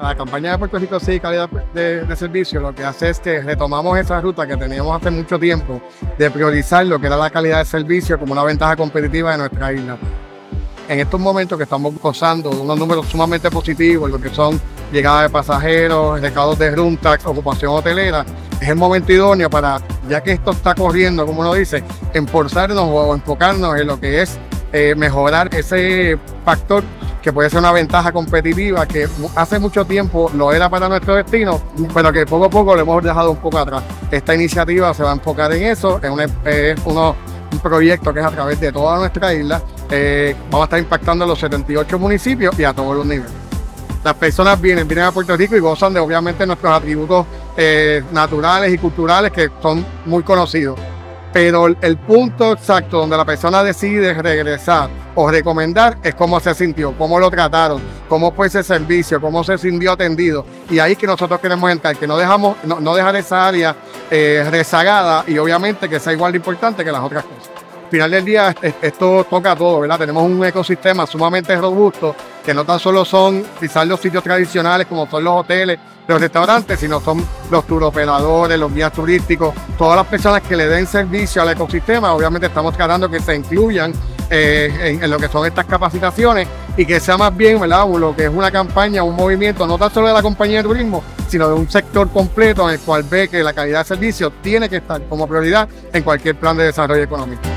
La campaña de Puerto Rico Sí, calidad de servicio, lo que hace es que retomamos esa ruta que teníamos hace mucho tiempo de priorizar lo que era la calidad de servicio como una ventaja competitiva de nuestra isla. En estos momentos que estamos gozando de unos números sumamente positivos, lo que son llegadas de pasajeros, recaudos de room tax, ocupación hotelera, es el momento idóneo para, ya que esto está corriendo, como uno dice, esforzarnos o enfocarnos en lo que es mejorar ese factor que puede ser una ventaja competitiva que hace mucho tiempo lo era para nuestro destino, pero que poco a poco lo hemos dejado un poco atrás. Esta iniciativa se va a enfocar en eso, es un proyecto que es a través de toda nuestra isla. Vamos a estar impactando a los 78 municipios y a todos los niveles. Las personas vienen a Puerto Rico y gozan de obviamente nuestros atributos naturales y culturales que son muy conocidos. Pero el punto exacto donde la persona decide regresar o recomendar es cómo se sintió, cómo lo trataron, cómo fue ese servicio, cómo se sintió atendido. Y ahí es que nosotros queremos entrar, que no dejar esa área rezagada y obviamente que sea igual de importante que las otras cosas. Al final del día esto toca a todo, ¿verdad? Tenemos un ecosistema sumamente robusto que no tan solo son quizás los sitios tradicionales como son los hoteles, los restaurantes, sino son los turoperadores, los guías turísticos, todas las personas que le den servicio al ecosistema. Obviamente estamos tratando que se incluyan en lo que son estas capacitaciones y que sea más bien, ¿verdad?, lo que es una campaña, un movimiento, no tan solo de la compañía de turismo, sino de un sector completo en el cual ve que la calidad de servicio tiene que estar como prioridad en cualquier plan de desarrollo económico.